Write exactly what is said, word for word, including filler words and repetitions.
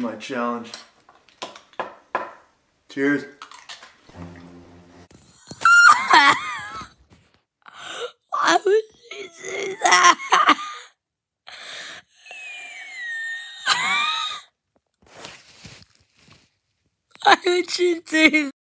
my challenge. Cheers. Why would she do that? Why would she do that?